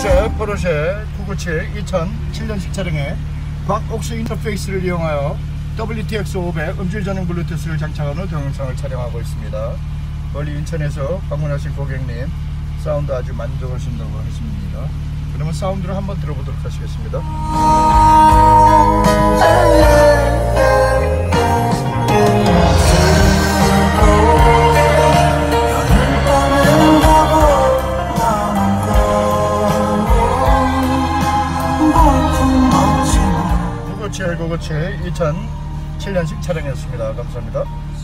포르쉐 997 2007년식 차량에 광옥스 인터페이스를 이용하여 WTX500 음질 전용 블루투스를 장착한 후 동영상을 촬영하고 있습니다. 멀리 인천에서 방문하신 고객님 사운드 아주 만족하신다고 하십니다. 그러면 사운드를 한번 들어보도록 하시겠습니다. 고고칠 2007년식 차량이었습니다. 감사합니다.